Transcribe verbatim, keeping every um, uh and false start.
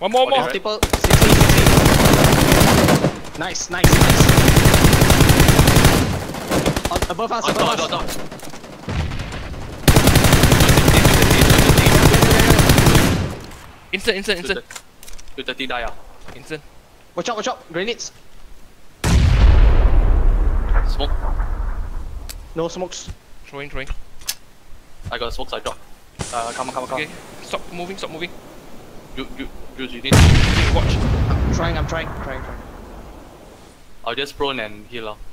One more, more. Multiple. sixty, sixty. Nice, nice, nice. On, above us, On above top, on us. top. Instant, instant, instant. two thirty die ah. Instant. Watch out, watch out. Grenades. Smoke. No smokes. Throwing, throwing. I got smokes, I drop. Uh, come on, come on, come on. Okay. Stop moving, stop moving. You, you, you, you need. Okay, watch. I'm trying, I'm trying, trying, trying. I'll just prone and heal. Uh.